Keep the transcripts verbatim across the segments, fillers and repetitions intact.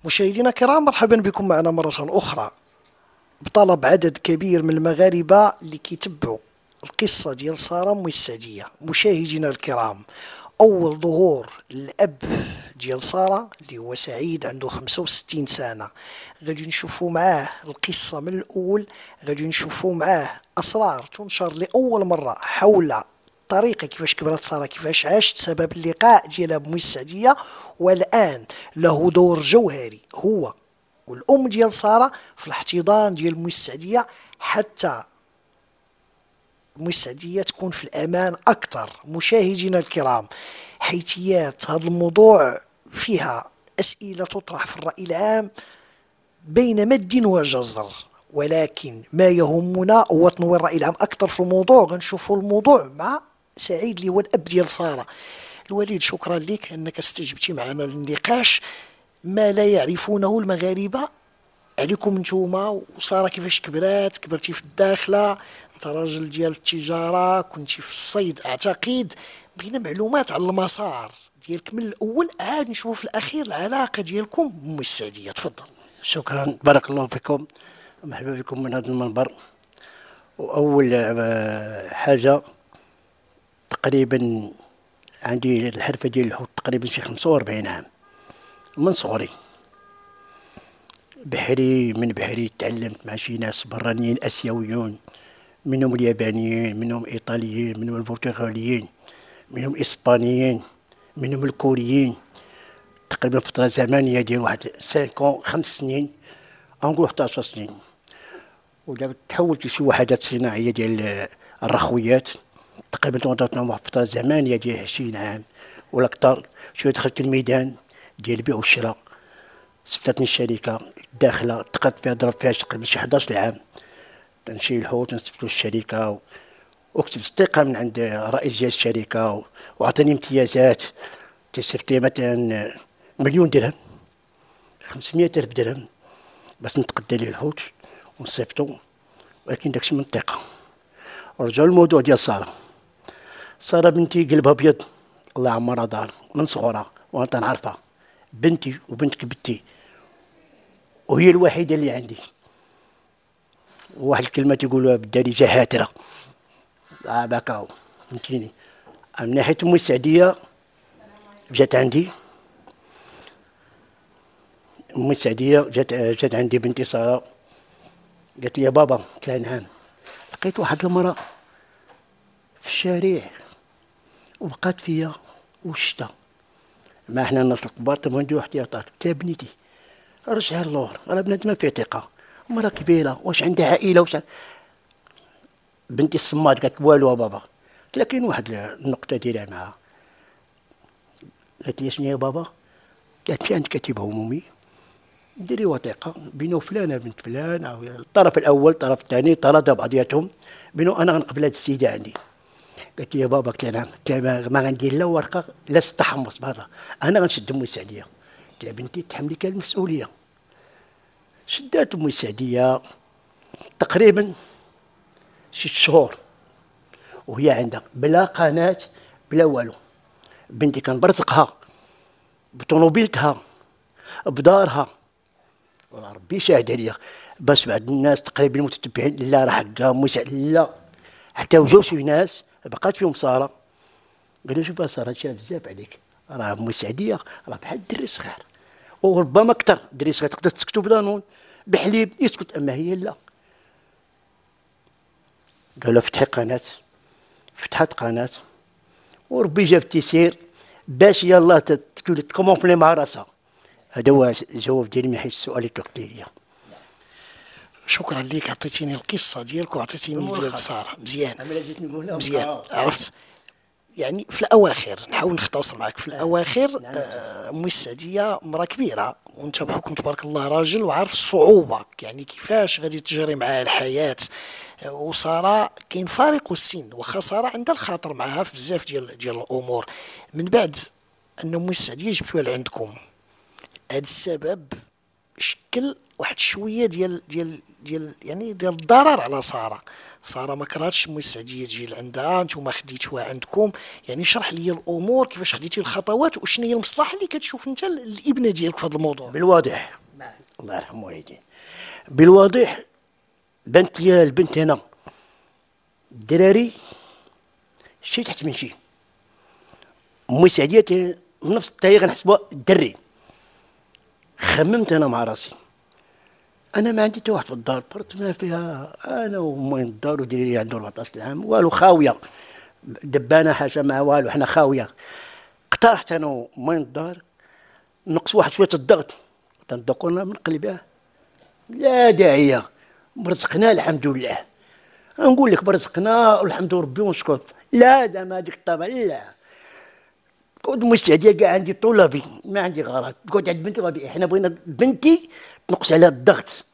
مشاهدينا الكرام، مرحبا بكم معنا مرة أخرى بطلب عدد كبير من المغاربة اللي كيتبعوا القصة ديال سارة أم السعدية. مشاهدينا الكرام، أول ظهور للأب ديال سارة اللي هو سعيد عنده خمسة وستين سنة، غادي نشوفوا معاه القصة من الأول، غادي نشوفوا معاه أسرار تنشر لأول مرة حول الطريقة كيفاش كبرت سارة، كيفاش عاشت، سبب اللقاء ديالها بأم السعدية. والآن له دور جوهري هو والأم ديال سارة في الاحتضان ديال أم السعدية، حتى أم السعدية تكون في الأمان أكثر. مشاهدينا الكرام، حيثيات هذا الموضوع فيها أسئلة تطرح في الرأي العام بين مد وجزر، ولكن ما يهمنا هو تنوير الرأي العام أكثر في الموضوع. غنشوفوا الموضوع مع سعيد اللي هو الأب ديال سارة. الوليد، شكرا لك أنك استجبتي معنا للنقاش. ما لا يعرفونه المغاربة عليكم نتوما وسارة، كيفاش كبرات؟ كبرتي في الداخلة، انت راجل ديال التجارة، كنتي في الصيد اعتقد. بغينا معلومات على المسار ديالك من الاول، عاد نشوف في الاخير العلاقة ديالكم بأم السعدية. تفضل. شكرا، بارك الله فيكم، مرحبا بكم من هذا المنبر. وأول آه، حاجة، تقريبا عندي الحرفة ديال الحوت تقريبا شي خمسة وأربعين عام من صغري. بحري من بحري تعلمت مع شي ناس برانيين آسيويون، منهم اليابانيين، منهم الإيطاليين، منهم البرتغاليين، منهم الإسبانيين، منهم الكوريين. تقريبا فترة زمنية ديال واحد سانكون خمس سنين، أنقول حتى عشر سنين. ودابا تحولت لشي وحدات صناعية ديال الرخويات، تقريبا تواضعت معهم واحد الفترة زمنية ديال عشرين عام ولا أكثر. شوية دخلت الميدان ديال البيع والشراء، صفتني الشركة الداخلة، تقدت فيها ضرب فيها تقريبا شي حداش عام. تنشي الحوت نصفتو الشركة و... وكتبت الثقة من عند رئيس ديال الشركة و... وعطاني امتيازات. تصيفط لي مثلا مليون درهم، خمسمية ألف درهم باش نتقدى ليه الحوت ونصيفطو، ولكن داكشي من الثقة. ورجعوا للموضوع ديال سارة. سارة بنتي قلبها أبيض، الله يعمرها دار من صغرها وأنا تنعرفها، بنتي وبنت بنتي، وهي الوحيدة اللي عندي. واحد الكلمة تيقولوها بالدارجة هاترة، آه باكاو، فهمتيني. من ناحية أم السعدية جات عندي، أم السعدية جات جات عندي بنتي سارة، قالت لي يا بابا، قلت لها نعم، لقيت واحد المرأة في الشارع وبقات فيا وشتا. ما احنا الناس الكبار تما نديرو احتياطات. قلت لها بنيتي رجعها اللور، راه بنات ما فيها ثقة، مرة كبيرة واش عندها عائلة واش. بنتي الصماد قالت والو بابا. قلت لها كاين واحد النقطة دايرة معاها. قالت لي شنو يا بابا؟ قالت لي عندك كتيب عمومي، ديري وثيقة بينو فلانة بنت فلان، أو الطرف الأول الطرف الثاني طردوا بعضياتهم، بينو أنا غنقبل هاد السيدة عندي. قالت لي يا بابا، قلت لها نعم، قلت لها ما غندير لا ورقة لا تحمص بهذا، أنا غنشد أمي السعدية. قلت لها بنتي تحملي كان المسؤولية. شدات أمي السعدية تقريبا ست شهور وهي عندها بلا قناة بلا والو. بنتي كان برزقها بطوموبيلتها بدارها، والله ربي شاهد عليا. باش بعض الناس تقريبا المتتبعين لا راه حقها مسع، لا، حتى وجاو شي ناس بقات فيهم ساره، قالوا شوف ساره هادشي بزاف عليك، راه ام سعديه راه بحال الدري الصغير، وربما اكثر. الدري الصغير تقدر تسكتو بلانون بحليب يسكت، اما هي لا. قالوا فتحي قناه، فتحت قناه وربي جاب التيسير باش يلاه تكومونفلي مع راسها. هذا هو الجواب ديالي من حيث السؤال اللي طلقتي ليا. شكرا لك، عطيتيني القصة ديالك وعطيتيني ديال سارة. مزيان مزيان، عرفت يعني. في الاواخر نحاول نختصر معك. في الاواخر آه، ام السعديه مراه كبيره، وانت بحكم تبارك الله راجل وعارف الصعوبه، يعني كيفاش غادي تجري معها الحياه. آه، وساره كاين فارق السن، واخا ساره عندها الخاطر معها في بزاف ديال ديال الامور. من بعد ان ام السعديه جبتوها لعندكم، هذا السبب شكل واحد شويه ديال ديال ديال يعني ديال الضرر على ساره. ساره ما كرهتش ام السعديه تجي لعندها، نتوما خديتوها عندكم، يعني شرح لي الامور كيفاش خديتي الخطوات وشنو هي المصلحه اللي كتشوف انت الابنه ديالك في هذا الموضوع. بالواضح، الله يرحم والديه، بالواضح بنت يا البنت هنا الدراري شي تحت من شي، امي سعديه نفس الطريقه نحسبوها الدري. خممت انا مع راسي، انا ما عندي حتى واحد في الدار، برت ما فيها انا وامي الدار وديري عنده أربعطاش عام والو خاويه، دبانه حاجه ما والو، حنا خاويه. اقترحت انا وامي الدار نقص واحد شويه الضغط، تندقونا من قلبه لا داعيه، مرزقنا الحمد لله. نقول لك برزقنا والحمد ربي ونشكر، لا زعما هذيك الطبع لا. كنت مستعديه كاع عندي طلبي ما عندي غرض، قلت عند بنتي غادي حنا بغينا بنتي تنقص عليها الضغط،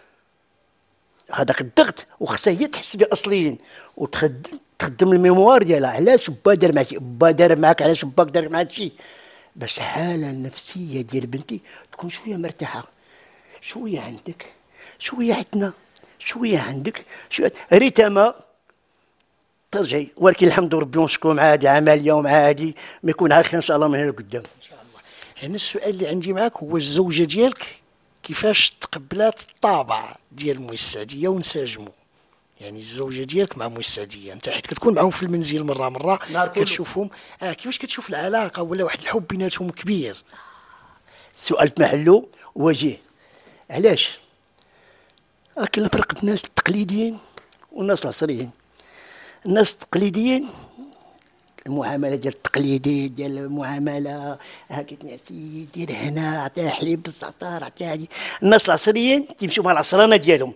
هذاك الضغط وخصها هي تحس به اصليا وتخدم تخدم الميموار ديالها. علاش با دار معاك با دار معاك علاش باك دار مع هادشي؟ باش الحاله النفسيه ديال بنتي تكون شويه مرتاحه، شويه عندك شويه عندنا شويه عندك شويه ريتما ترجعي. ولكن الحمد ربي ونشكرو مع هذه عمليه ومع هذه ما يكون على خير ان شاء الله من هنا لقدام ان شاء الله. هنا السؤال اللي عندي معاك هو الزوجه ديالك كيفاش تقبلات الطابع ديال ام السعديه وانسجموا؟ يعني الزوجه ديالك مع ام السعديه انت حيت كتكون معاهم في المنزل مره مره كتشوفهم، اه كيفاش كتشوف العلاقه ولا واحد الحب بيناتهم كبير؟ السؤال في محله وجيه. علاش؟ راه كاين الفرق بين الناس التقليديين والناس العصريين. الناس التقليديين المعامله ديال التقليدي ديال المعامله هاكا تنعسي دير هنا عطيها حليب بالزعتر عطيها هادي. الناس العصريين تيمشيو مع العصرانه ديالهم.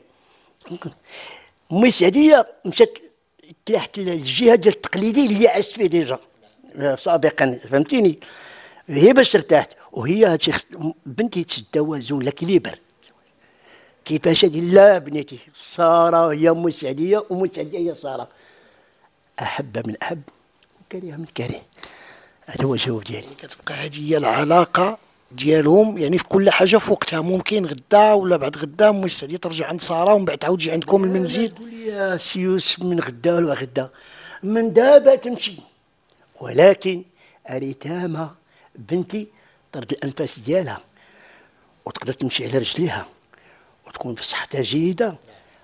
امي السعديه مشات تحت الجهه ديال التقليدي اللي هي عاشت فيه ديجا سابقا، فهمتيني؟ هي باش ارتاحت وهي هادشي بنتي تتوازن لكليبر. كيفاش هادي؟ لا بنيتي ساره هي ام السعديه وام السعديه هي ساره، احب من احب وكره من كره. هذا هو الجواب ديالي. يعني كتبقى هذه هي العلاقه ديالهم، يعني في كل حاجه في وقتها، ممكن غدا ولا بعد غدا ام السعديه ترجع عند ساره ومن بعد تعاود تجي عندكم المنزل. تقول لي يا سي يوسف من غدا ولا غدا، من دابا تمشي، ولكن اريتامها بنتي ترد الانفاس ديالها وتقدر تمشي على رجليها وتكون في صحتها جيده،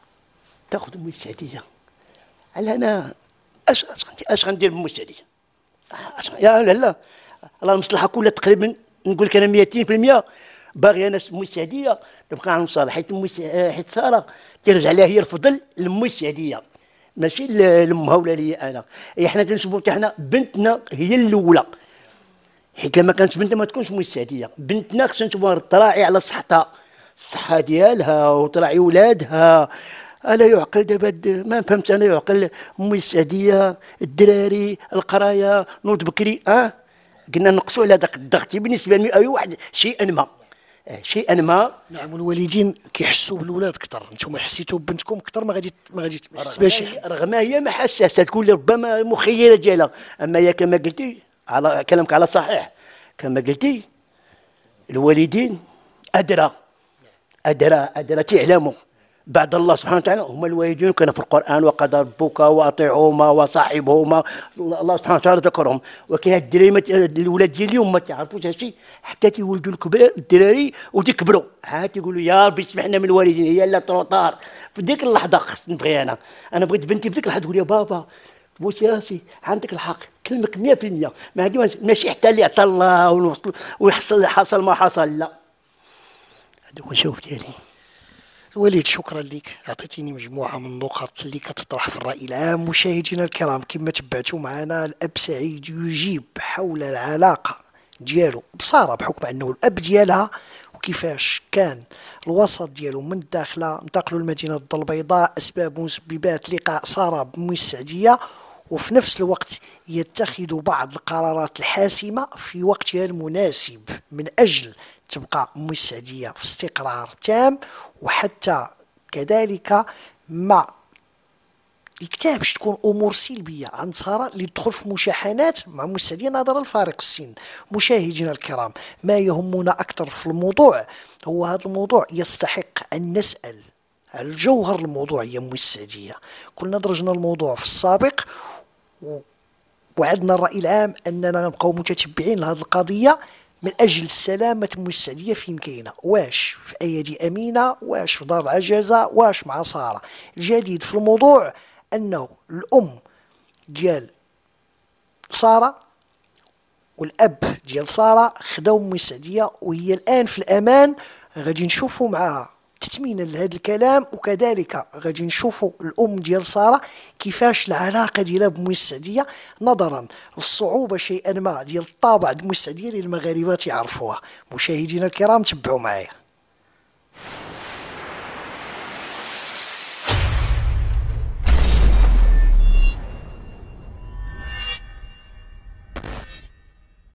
تاخذ ام السعديه. على انا اش اش غندير بام السعديه؟ يا لا لا الله المصلحه كلها تقريبا نقول لك انا مئتين في المئة باغي انا ام السعديه تبقى عند ساره، حيت ام حيت ساره ترجع لها هي الفضل لام السعديه ماشي لامها ولا لي انا. هي حنا تنشوفوا حتى حنا بنتنا هي الاولى، حيت لما كانت بنتنا ما تكونش ام السعديه. بنتنا خصنا نشوفوها تراعي على صحتها، الصحه ديالها وتراعي ولادها. الا يعقل دابا ما فهمت انا يعقل ام السعديه الدراري القرايه نوض بكري اه قلنا نقصوا على ذاك الضغط بالنسبه لاي واحد شيئا ما شيئا ما. نعم والوالدين كيحسوا بالولاد اكثر، انتم حسيتوا ببنتكم اكثر ما غادي ما غادي تحس شي حاجه رغم هي ما حساسه تقول لي ربما مخيله ديالها، اما هي كما قلتي على كلامك على صحيح كما قلتي الوالدين ادرى ادرى ادرى تعلموا بعد الله سبحانه وتعالى هم الوالدين. كان في القران وقضى ربك واطيعهما وصاحبهما، الله سبحانه وتعالى ذكرهم. ولكن هاد الدراري الولاد ديال اليوم ما تعرفوش هادشي حتى تيولدوا الكبار الدراري وتكبروا عاد تيقولوا يا ربي سمحنا من الوالدين. هي لا تروطار في ديك اللحظه خص نبغي انا انا بغيت بنتي في ديك اللحظه تقول يا بابا بوسي راسي عندك الحق كلمك مئة في المئة ما عندي ماشي حتى اللي عطى الله ويحصل حصل ما حصل لا. هذا هو الجواب ديالي. وليد شكرا لك، عطيتيني مجموعه من النقط اللي كتطرح في الراي العام. مشاهدينا الكرام كما تبعتوا معنا الاب سعيد يجيب حول العلاقه ديالو بساره بحكم انه الاب ديالها وكيفاش كان الوسط ديالو من الداخله. انتقلوا لمدينه الدار البيضاء، اسباب ومسببات لقاء ساره بام السعديه، وفي نفس الوقت يتخذ بعض القرارات الحاسمه في وقتها المناسب من اجل تبقى ام السعديه في استقرار تام، وحتى كذلك ما يكتابش تكون امور سلبيه عند ساره اللي تدخل في مشاحنات مع ام السعديه نظرا لفارق السن. مشاهدينا الكرام ما يهمنا اكثر في الموضوع هو هذا الموضوع يستحق ان نسال على الجوهر الموضوع يا أمي السعدية. كنا درجنا الموضوع في السابق و... وعدنا الرأي العام أننا نبقاو متتبعين لهذه القضية من أجل سلامة أمي السعدية فين كاينة، واش في أيدي أمينة، واش في دار العجزة، واش مع سارة. الجديد في الموضوع أنه الأم ديال سارة والأب ديال سارة خداو أمي السعدية، وهي الآن في الأمان. غادي نشوفوا معها تثمينا لهذا الكلام، وكذلك غادي نشوفوا الأم ديال سارة كيفاش العلاقة ديالها بأمي السعدية، نظرا للصعوبة شيئا ما ديال الطابع د أمي السعدية اللي المغاربة يعرفوها. مشاهدينا الكرام تبعوا معايا.